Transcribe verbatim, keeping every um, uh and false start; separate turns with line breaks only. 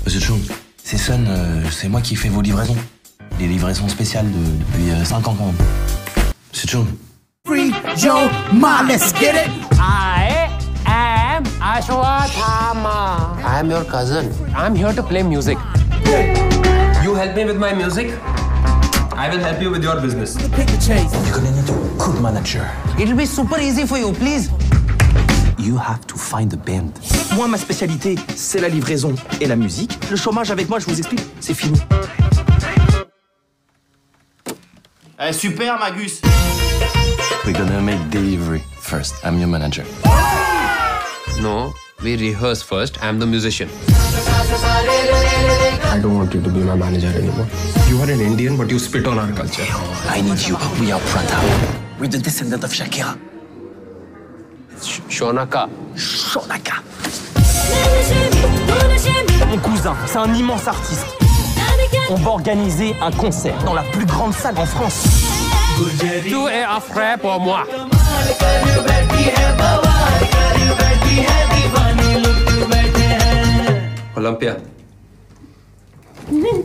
Monsieur Chou, c'est Sun, euh, c'est moi qui fais vos livraisons. Les livraisons spéciales de, depuis euh, cinq ans quand même. Monsieur Chou.
Free Joe Ma, let's get it!
I am Ashwatthama.
I am your cousin.
I'm here to play music.
You help me with my music, I will help you with your business.
Pick the chase.
You're gonna need a good manager.
It'll be super easy for you, please.
You have to find a band.
Moi, ma spécialité, c'est la livraison et la musique. Le chômage avec moi, je vous explique, c'est fini.
Eh, super, Magus.
We're gonna make delivery first. I'm your manager.
No, we rehearse first. I'm the musician.
I don't want you to be my manager anymore. You are an Indian, but you spit on our culture.
I need you. We are Pranta. We're the descendant of Shakira.
Sh Shonaka.
Shonaka.
Mon cousin, c'est un immense artiste. On va organiser un concert dans la plus grande salle en France.
Tu es un frère pour moi.
Olympia.